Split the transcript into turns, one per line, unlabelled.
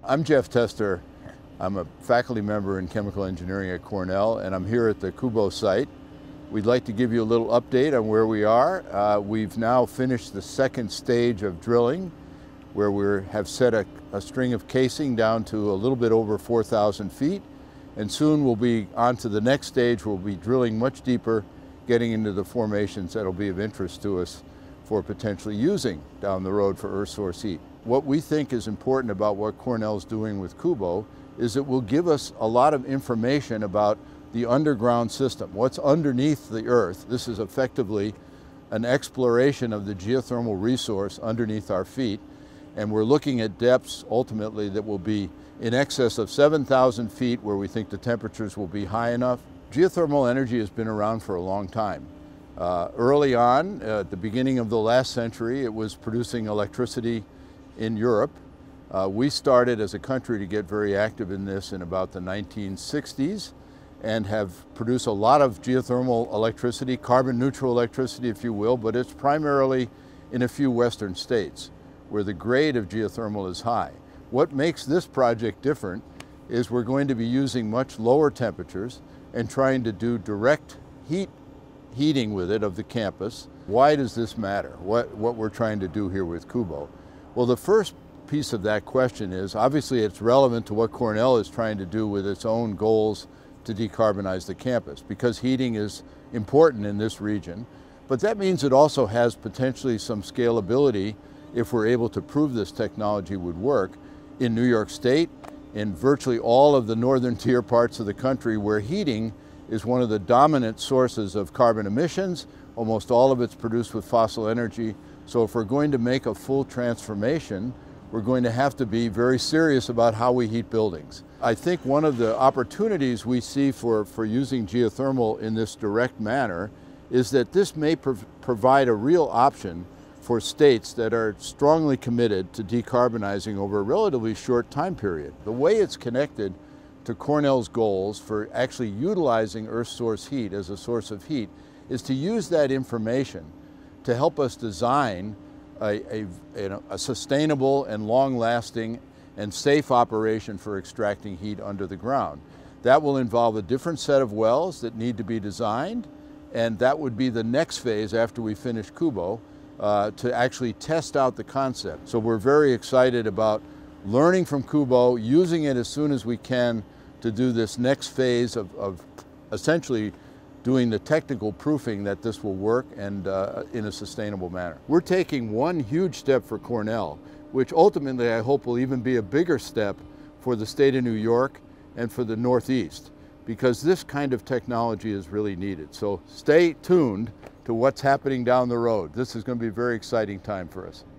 I'm Jeff Tester. I'm a faculty member in chemical engineering at Cornell, and I'm here at the CUBO site. We'd like to give you a little update on where we are. We've now finished the second stage of drilling, where we have set a string of casing down to a little bit over 4,000 feet. And soon we'll be on to the next stage. We'll be drilling much deeper, getting into the formations that'll be of interest to us for potentially using down the road for earth source heat. What we think is important about what Cornell's doing with CUBO is it will give us a lot of information about the underground system, what's underneath the earth. This is effectively an exploration of the geothermal resource underneath our feet, and we're looking at depths ultimately that will be in excess of 7,000 feet, where we think the temperatures will be high enough. Geothermal energy has been around for a long time. Early on, at the beginning of the last century, it was producing electricity in Europe. We started as a country to get very active in this in about the 1960s and have produced a lot of geothermal electricity, carbon neutral electricity if you will, but it's primarily in a few western states where the grade of geothermal is high. What makes this project different is we're going to be using much lower temperatures and trying to do direct heating with it of the campus. Why does this matter? What we're trying to do here with CUBO? Well, the first piece of that question is, obviously it's relevant to what Cornell is trying to do with its own goals to decarbonize the campus, because heating is important in this region. But that means it also has potentially some scalability if we're able to prove this technology would work in New York State, in virtually all of the northern tier parts of the country where heating is one of the dominant sources of carbon emissions. Almost all of it's produced with fossil energy. So if we're going to make a full transformation, we're going to have to be very serious about how we heat buildings. I think one of the opportunities we see for using geothermal in this direct manner is that this may provide a real option for states that are strongly committed to decarbonizing over a relatively short time period. The way it's connected to Cornell's goals for actually utilizing earth source heat as a source of heat is to use that information to help us design a sustainable and long-lasting and safe operation for extracting heat under the ground. That will involve a different set of wells that need to be designed, and that would be the next phase after we finish CUBO to actually test out the concept. So we're very excited about learning from CUBO, using it as soon as we can to do this next phase of essentially doing the technical proofing that this will work and in a sustainable manner. We're taking one huge step for Cornell, which ultimately I hope will even be a bigger step for the state of New York and for the Northeast, because this kind of technology is really needed. So stay tuned to what's happening down the road. This is going to be a very exciting time for us.